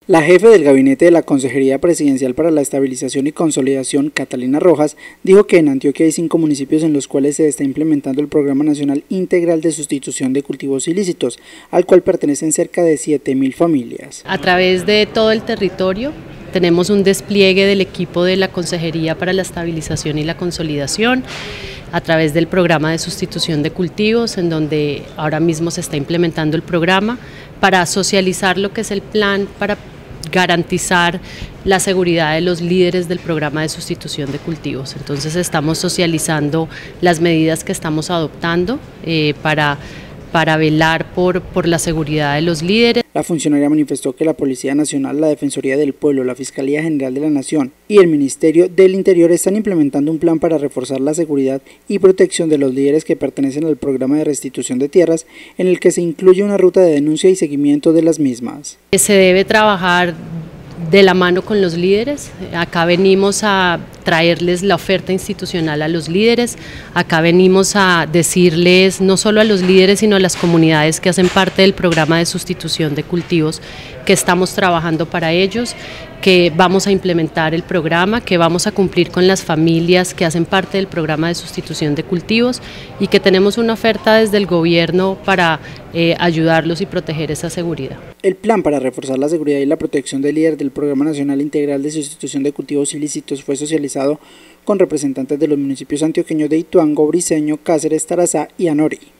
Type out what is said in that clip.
La jefe del Gabinete de la Consejería Presidencial para la Estabilización y Consolidación, Catalina Rojas, dijo que en Antioquia hay 5 municipios en los cuales se está implementando el Programa Nacional Integral de Sustitución de Cultivos Ilícitos, al cual pertenecen cerca de 7.000 familias. A través de todo el territorio tenemos un despliegue del equipo de la Consejería para la Estabilización y la Consolidación, a través del programa de sustitución de cultivos, en donde ahora mismo se está implementando el programa para socializar lo que es el plan para garantizar la seguridad de los líderes del programa de sustitución de cultivos. Entonces estamos socializando las medidas que estamos adoptando para velar por la seguridad de los líderes. La funcionaria manifestó que la Policía Nacional, la Defensoría del Pueblo, la Fiscalía General de la Nación y el Ministerio del Interior están implementando un plan para reforzar la seguridad y protección de los líderes que pertenecen al programa de restitución de tierras, en el que se incluye una ruta de denuncia y seguimiento de las mismas. Se debe trabajar de la mano con los líderes. Acá venimos a traerles la oferta institucional a los líderes, acá venimos a decirles no solo a los líderes sino a las comunidades que hacen parte del programa de sustitución de cultivos que estamos trabajando para ellos, que vamos a implementar el programa, que vamos a cumplir con las familias que hacen parte del programa de sustitución de cultivos y que tenemos una oferta desde el gobierno para ayudarlos y proteger esa seguridad. El plan para reforzar la seguridad y la protección del líder del Programa Nacional Integral de Sustitución de Cultivos Ilícitos fue socializado con representantes de los municipios antioqueños de Ituango, Briceño, Cáceres, Tarazá y Anori.